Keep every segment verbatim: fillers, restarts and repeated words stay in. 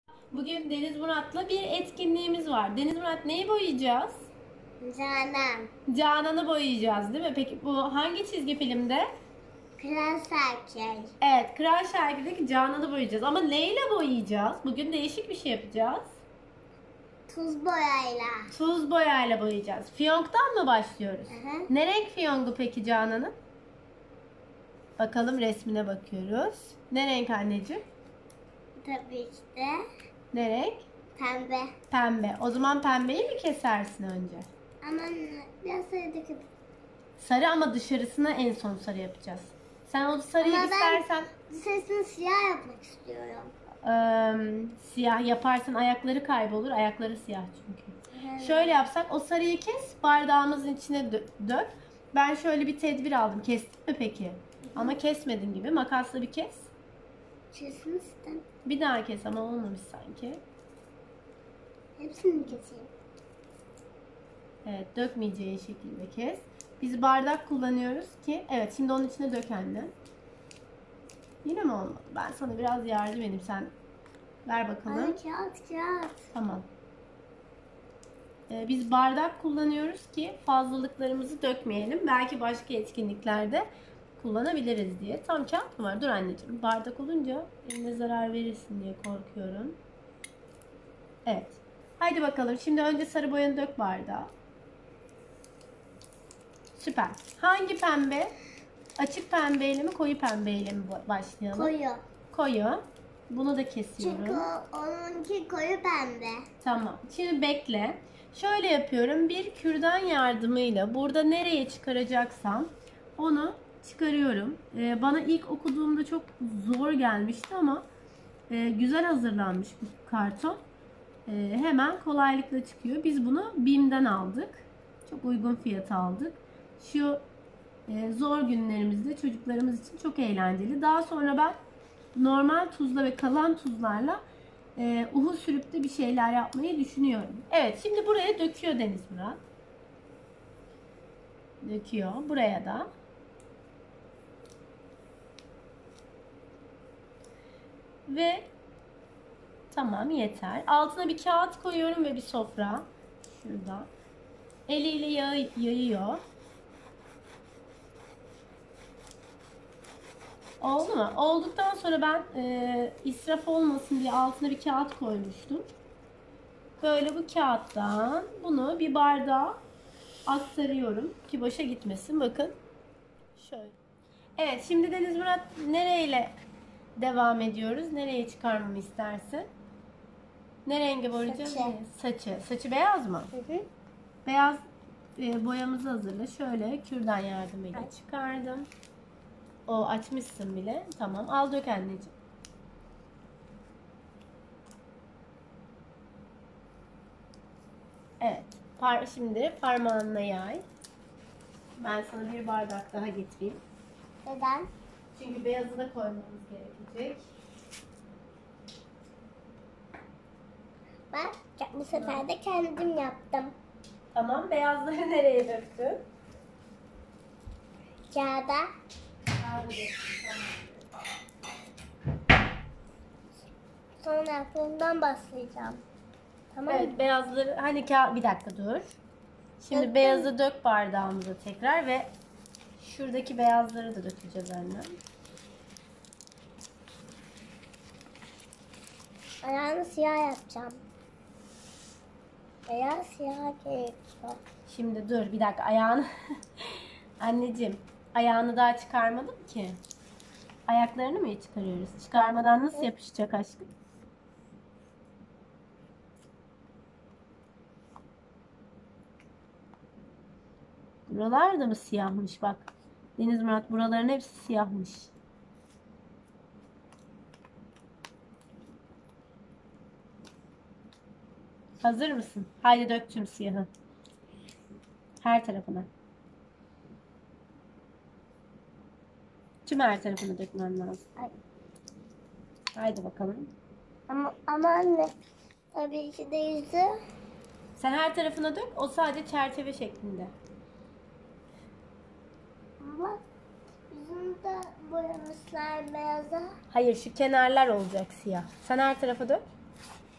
Bugün Deniz Murat'la bir etkinliğimiz var. Deniz Murat, neyi boyayacağız? Canan. Canan'ı boyayacağız, değil mi? Peki bu hangi çizgi filmde? Kral Şakir. Evet, Kral Şakir'deki Canan'ı boyayacağız. Ama neyle boyayacağız? Bugün değişik bir şey yapacağız. Tuz boyayla. Tuz boyayla boyayacağız. Fiyonk'tan mı başlıyoruz? Hı hı. Ne renk fiyongu peki Canan'ın? Bakalım, resmine bakıyoruz. Ne renk anneciğim? Tabii ki de Ne renk? pembe. Pembe. O zaman pembeyi mi kesersin önce? Ama biraz sarı döküp. Sarı, ama dışarısına en son sarı yapacağız. Sen o sarıyı Ama ben istersen sesini siyah yapmak istiyorum. ıı, siyah yaparsan ayakları kaybolur. Ayakları siyah çünkü. Hı. Şöyle yapsak, o sarıyı kes, bardağımızın içine dö- dök. Ben şöyle bir tedbir aldım. Kestin mi peki? Ama kesmedin gibi. Makasla bir kes. Kesini istedim. Bir daha kes, ama olmamış sanki. Hepsini mi keseyim? Evet, dökmeyeceğin şekilde kes. Biz bardak kullanıyoruz ki, evet, şimdi onun içine dök anne. Yine mi olmadı? Ben sana biraz yardım edeyim, sen ver bakalım. Ay kağıt kağıt. Tamam. Ee, biz bardak kullanıyoruz ki fazlalıklarımızı dökmeyelim. Belki başka etkinliklerde kullanabiliriz diye. Tam kağıt mı var? Dur anneciğim. Bardak olunca eline zarar verirsin diye korkuyorum. Evet. Haydi bakalım. Şimdi önce sarı boyanı dök bardağa. Süper. Hangi pembe? Açık pembeyle mi, koyu pembeyle mi başlayalım? Koyu. Koyu. Bunu da kesiyorum. Çünkü o, onunki koyu pembe. Tamam. Şimdi bekle. Şöyle yapıyorum. Bir kürdan yardımıyla burada nereye çıkaracaksam onu çıkarıyorum. Ee, bana ilk okuduğumda çok zor gelmişti ama e, güzel hazırlanmış bu karton. E, hemen kolaylıkla çıkıyor. Biz bunu BİM'den aldık. Çok uygun fiyata aldık. Şu e, zor günlerimizde çocuklarımız için çok eğlenceli. Daha sonra ben normal tuzla ve kalan tuzlarla e, uhu sürüp de bir şeyler yapmayı düşünüyorum. Evet, şimdi buraya döküyor Deniz Murat. Döküyor. Buraya da. Ve tamam, yeter. Altına bir kağıt koyuyorum ve bir sofra. Şurada. Eliyle yağ, yayıyor. Oldu mu? Olduktan sonra ben e, israf olmasın diye altına bir kağıt koymuştum. Böyle bu kağıttan bunu bir bardağa aktarıyorum ki boşa gitmesin. Bakın. Şöyle. Evet, şimdi Deniz Murat, nereyle devam ediyoruz? Nereye çıkarmamı istersin? Ne rengi boyayacağız? Saçı. Saçı. Saçı beyaz mı? Hı hı. Beyaz e, boyamızı hazırla. Şöyle kürdan yardımıyla çıkardım. O açmışsın bile. Tamam. Al dök anneciğim. Evet. Par şimdi parmağınla yay. Ben sana bir bardak daha getireyim. Neden? Çünkü beyazı da koymamız gerekecek. Bak bu sefer de kendim yaptım. Tamam. Beyazları nereye döktün? Kağıda. Kağıda döktüm. Tamam. Sonra bundan başlayacağım. Tamam mı? Evet, beyazları hani ka bir dakika dur. Şimdi Döktüm. beyazı dök bardağımıza tekrar ve şuradaki beyazları da dökeceğiz annem. Ayağını siyah yapacağım. Beyaz siyah gerekiyor. Şimdi dur bir dakika, ayağını anneciğim, ayağını daha çıkarmadım ki. Ayaklarını mı çıkarıyoruz? Çıkarmadan nasıl yapışacak aşkım? Buralar da mı siyahmış bak. Deniz Murat, buraların hepsi siyahmış. Hazır mısın? Haydi dök tüm siyahı. Her tarafına. Tüm her tarafına dökmen lazım. Ay. Haydi bakalım. Ama, ama anne tabii ki de yüzü. Sen her tarafına dök. O sadece çerçeve şeklinde. Ama yüzünü de boyamışlar beyaza. Hayır, şu kenarlar olacak siyah. Sen her tarafa dök.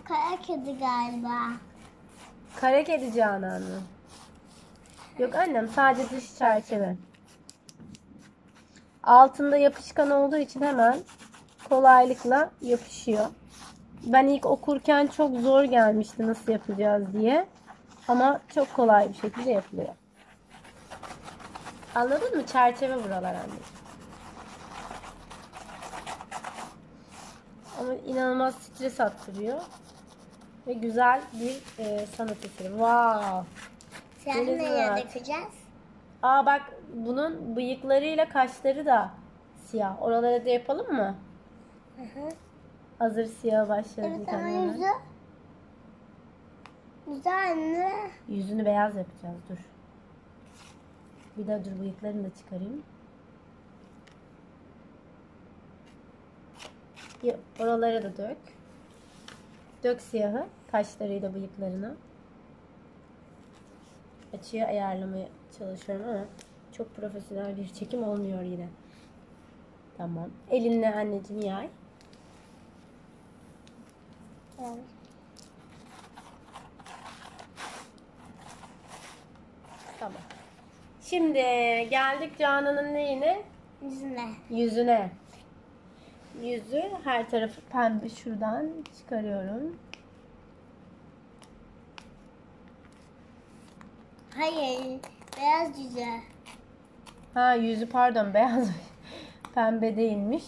kara kedi galiba. Kara kedi Canan mı? Yok annem, sadece dış çerçeve. Altında yapışkan olduğu için hemen kolaylıkla yapışıyor. Ben ilk okurken çok zor gelmişti nasıl yapacağız diye. Ama çok kolay bir şekilde yapılıyor. Anladın mı? Çerçeve buralar anneciğim. Ama inanılmaz stres attırıyor. Ve güzel bir e, sanat eseri. Wow. Sen Deniz neye Murat. dökeceğiz? Aa bak, bunun bıyıklarıyla kaşları da siyah. Oralara da yapalım mı? Hı hı. Hazır siyah başladı. Evet bir ama tane. yüzü. Yüzü anne. Yüzünü beyaz yapacağız. Dur. Bir de dur, bıyıklarını da çıkarayım. Ya, oralara da dök. Dök siyahı. Kaşlarıyla bıyıklarına. Açıyı ayarlamaya çalışıyorum ama çok profesyonel bir çekim olmuyor yine. Tamam. Elinle anneciğim yay. Evet. Tamam. Şimdi geldik Canan'ın neyine? Yüzüne. Yüzüne. Yüzü her tarafı pembe, şuradan çıkarıyorum. Hayır. Beyaz yüzü. Ha, yüzü pardon, beyaz. Pembe değilmiş.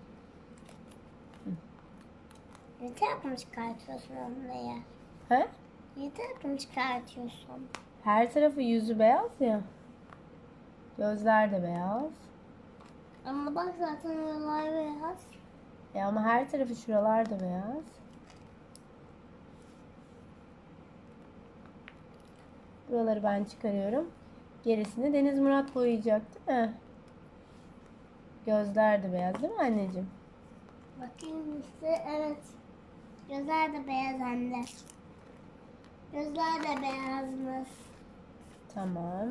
Yeter mi çıkartıyorsun onu ya? He? Yeter mi çıkartıyorsun? Her tarafı yüzü beyaz ya. Gözler de beyaz. Ama bak zaten oralar beyaz. E ama her tarafı, şuralar da beyaz. Buraları ben çıkarıyorum. Gerisini Deniz Murat boyayacak değil mi? Gözler de beyaz değil mi anneciğim? Bakayım işte, evet. Gözler de beyaz anne. Gözler de beyazmış. Tamam.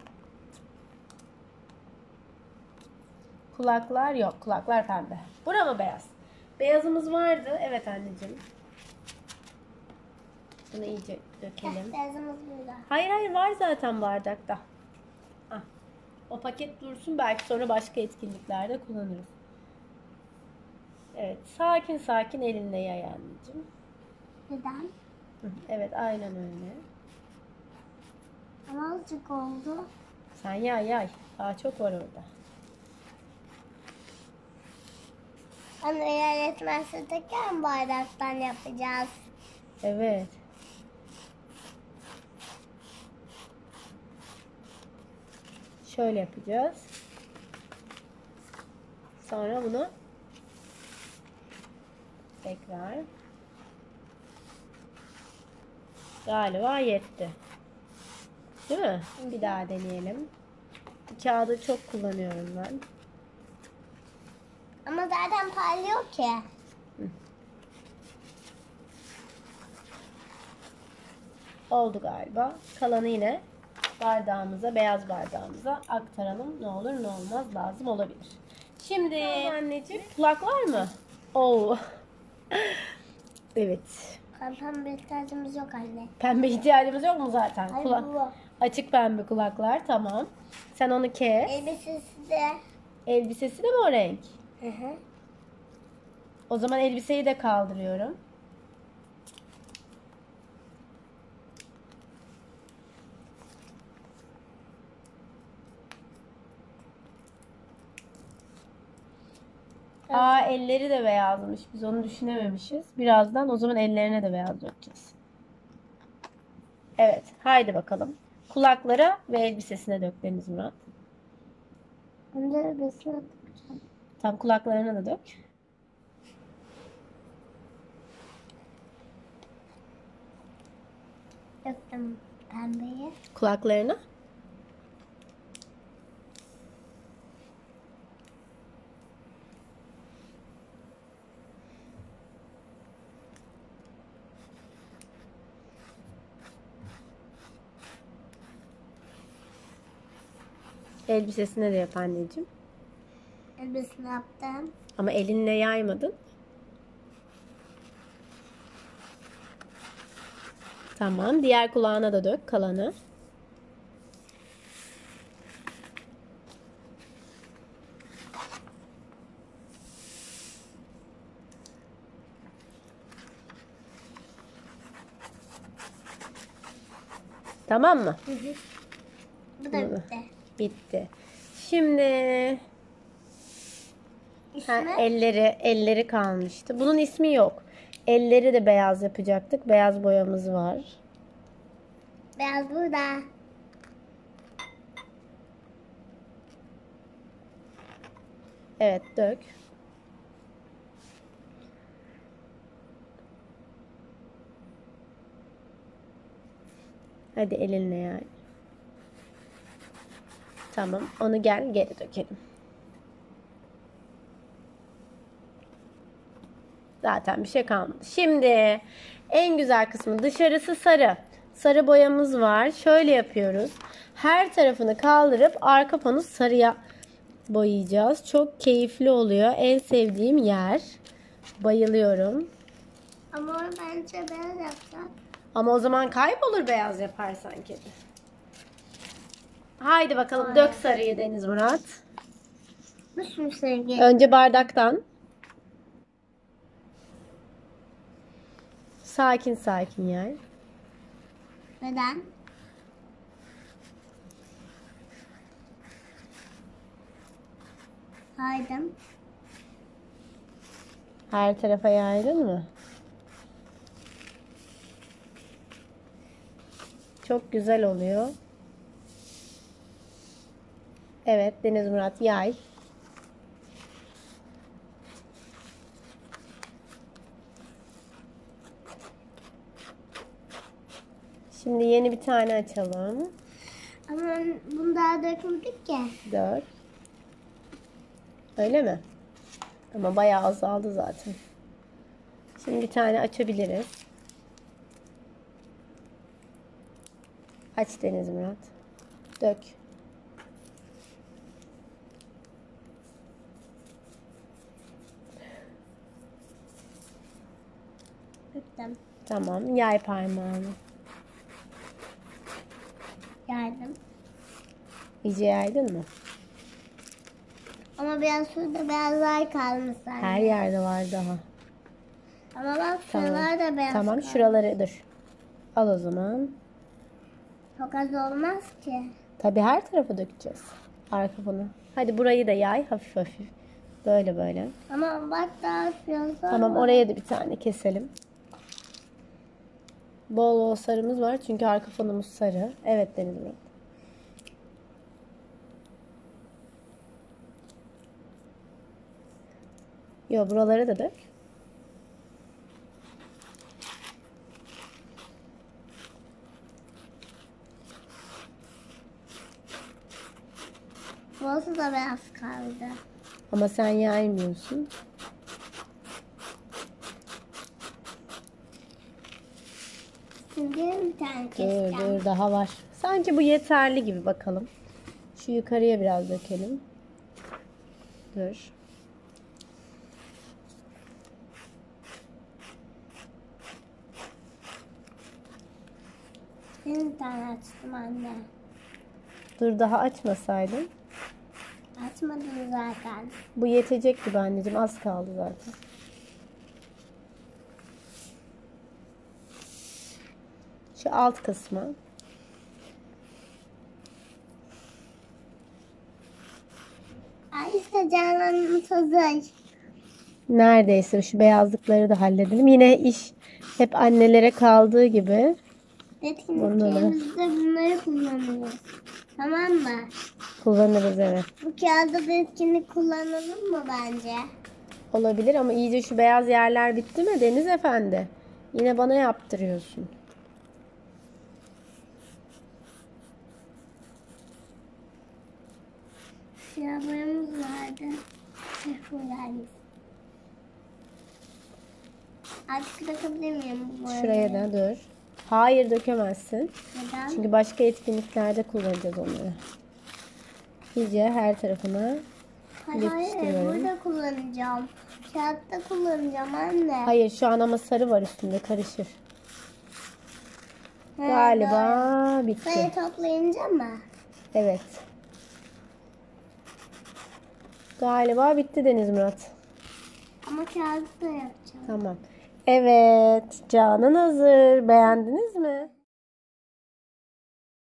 Kulaklar yok. Kulaklar pembe. Bura mı beyaz? Beyazımız vardı. Evet anneciğim. Bunu iyice dökelim. Beyazımız burada. Hayır hayır, var zaten bardakta. Ah. O paket dursun, belki sonra başka etkinliklerde kullanırız. Evet, sakin sakin elinle yay anneciğim. Neden? Hı, evet, aynen öyle. Ama azıcık oldu. Sen yay yay. Daha çok var orada. Ama eğer yetmezse tekrar bardaktan yapacağız. Evet. Şöyle yapacağız. Sonra bunu tekrar. Galiba yetti. Değil mi? Bir daha deneyelim. Bu kağıdı çok kullanıyorum ben. Ama zaten parlıyor ki. Oldu galiba. Kalanı yine bardağımıza, beyaz bardağımıza aktaralım. Ne olur ne olmaz, lazım olabilir. Şimdi anneciğim, kulaklar mı? Oo. Evet. Pembe ihtiyacımız yok anne. Pembe ihtiyacımız yok mu zaten? Hayır, Kula- bu. Açık pembe kulaklar, tamam. Sen onu kes. Elbisesi de. Elbisesi de mi o renk? Hı hı. O zaman elbiseyi de kaldırıyorum. Aa, elleri de beyazmış. Biz onu düşünememişiz. Birazdan o zaman ellerine de beyaz dökeceğiz. Evet. Haydi bakalım. Kulaklara ve elbisesine dök Deniz Murat. Önce elbisesine takacağım. Tam kulaklarına da dök. Döktüm pembeyi. Kulaklarına. Elbisesine de yap anneciğim. Elbisini yaptım. Ama elinle yaymadın. Tamam. Diğer kulağına da dök kalanı. Tamam mı? Hı hı. Bu da bitti. Bitti. Şimdi ha, İsmi? elleri elleri kalmıştı. Bunun ismi yok. Elleri de beyaz yapacaktık. Beyaz boyamız var. Beyaz burada. Evet, dök. Hadi elinle yani. Tamam. Onu gel geri dökelim. Zaten bir şey kalmadı. Şimdi en güzel kısmı, dışarısı sarı. Sarı boyamız var. Şöyle yapıyoruz. Her tarafını kaldırıp arka pano sarıya boyayacağız. Çok keyifli oluyor. En sevdiğim yer. Bayılıyorum. Ama onu bence beyaz yapsak. Ama o zaman kaybolur beyaz yaparsan kedi. Haydi bakalım dök sarıyı Deniz Murat. Bu şu sevgi. Önce bardaktan. Sakin sakin yay. Neden? Haydım. Her tarafa yaydın mı? Çok güzel oluyor. Evet Deniz Murat yay. Şimdi yeni bir tane açalım. Ama bunu daha dökmedik ki. Dört. Öyle mi? Ama bayağı azaldı zaten. Şimdi bir tane açabiliriz. Aç Deniz Murat. Dök. Döktüm. Tamam. Yay parmağını. Yardım. İyice yaydın mı? Ama biraz şurada beyazlar kalmış sanki. Her yerde var daha. Ama bak Tamam. şuralar da beyaz Tamam kalmış. şuraları dur. Al o zaman. Çok az olmaz ki. Tabii her tarafa dökeceğiz. Arka fonu. Hadi burayı da yay hafif hafif. Böyle böyle. Ama bak daha biraz Tamam oraya da bir tane keselim. Bol bol sarımız var çünkü arka fonumuz sarı. Evet Deniz Murat. Yo buraları da dök. Burası da beyaz kaldı. Ama sen yaymıyorsun. Şimdi bir tane Dur keseceğim. dur daha var. Sanki bu yeterli gibi bakalım. Şu yukarıya biraz dökelim. Dur. Şimdi bir tane açtım anne. Dur daha açmasaydın. Açmadım zaten. Bu yetecek gibi anneciğim. Az kaldı zaten. Şu alt kısmı. Ay işte canlanmış hazır. Neredeyse şu beyazlıkları da halledelim. Yine iş hep annelere kaldığı gibi. Etkinliklerimizde bunları kullanıyoruz. Tamam mı? Kullanırız evet. Bu kağıda da etkinlik kullanalım mı bence? Olabilir ama iyice şu beyaz yerler bitti mi Deniz Efendi? Yine bana yaptırıyorsun. Siyah boyamız vardı. Heh, buradaymış. Artık dökebilir miyim bu boyayı? Şuraya da dur. Hayır dökemezsin. Neden? Çünkü başka etkinliklerde kullanacağız onları. İyice her tarafına Hayır, hayır yapıştırıyorum. burada kullanacağım. Kağıtta kullanacağım anne. Hayır şu an ama sarı var üstünde karışır. Galiba bitti. Sayı toplayınca mı? Evet. Galiba bitti Deniz Murat. Ama kağıdı da yapacağım. Tamam. Evet. Canan hazır. Beğendiniz mi?